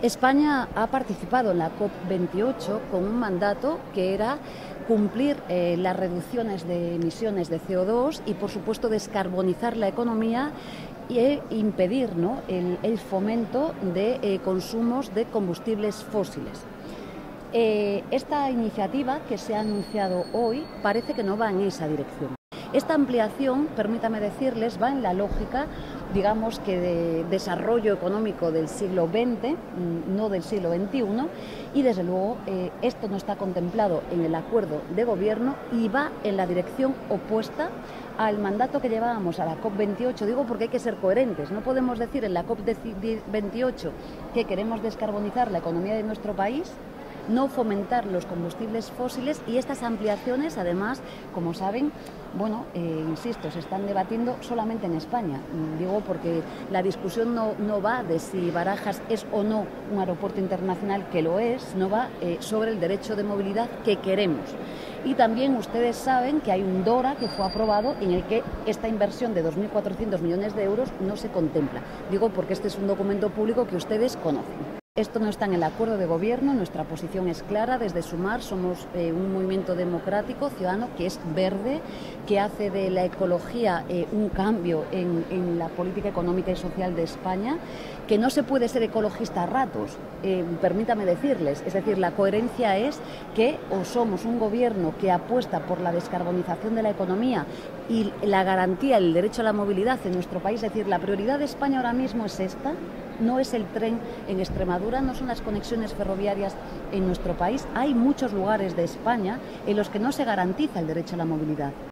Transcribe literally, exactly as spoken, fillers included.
España ha participado en la COP veintiocho con un mandato que era cumplir eh, las reducciones de emisiones de C O dos y, por supuesto, descarbonizar la economía e impedir, ¿no?, el, el fomento de eh, consumos de combustibles fósiles. Eh, esta iniciativa que se ha anunciado hoy parece que no va en esa dirección. Esta ampliación, permítame decirles, va en la lógica, digamos que de desarrollo económico del siglo veinte, no del siglo veintiuno, y desde luego eh, esto no está contemplado en el acuerdo de gobierno y va en la dirección opuesta al mandato que llevábamos a la COP veintiocho. Digo porque hay que ser coherentes, no podemos decir en la COP veintiocho que queremos descarbonizar la economía de nuestro país, no fomentar los combustibles fósiles, y estas ampliaciones, además, como saben, bueno, eh, insisto, se están debatiendo solamente en España. Digo porque la discusión no, no va de si Barajas es o no un aeropuerto internacional, que lo es, no va eh, sobre el derecho de movilidad que queremos. Y también ustedes saben que hay un DORA que fue aprobado en el que esta inversión de dos mil cuatrocientos millones de euros no se contempla. Digo porque este es un documento público que ustedes conocen. Esto no está en el acuerdo de gobierno, nuestra posición es clara. Desde Sumar somos eh, un movimiento democrático, ciudadano, que es verde, que hace de la ecología eh, un cambio en, en la política económica y social de España, que no se puede ser ecologista a ratos, eh, permítame decirles. Es decir, la coherencia es que o somos un gobierno que apuesta por la descarbonización de la economía y la garantía del derecho a la movilidad en nuestro país. Es decir, la prioridad de España ahora mismo es esta. No es el tren en Extremadura, no son las conexiones ferroviarias en nuestro país. Hay muchos lugares de España en los que no se garantiza el derecho a la movilidad.